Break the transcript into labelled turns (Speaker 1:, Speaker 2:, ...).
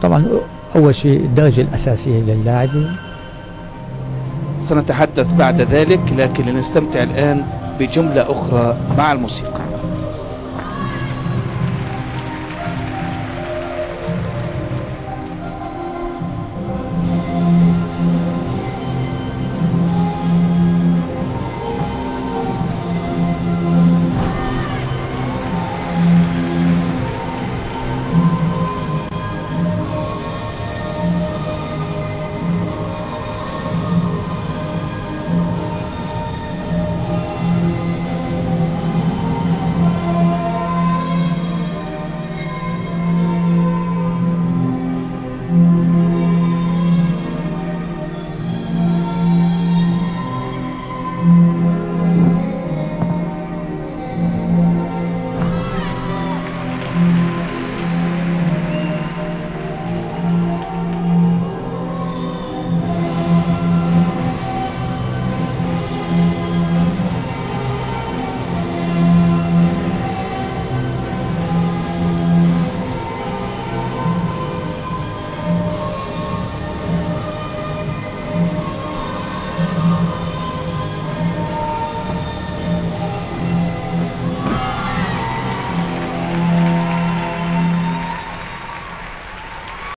Speaker 1: طبعا أول شيء الدرجة الأساسية للاعبين.
Speaker 2: سنتحدث بعد ذلك، لكن لنستمتع الآن بجملة أخرى مع الموسيقى.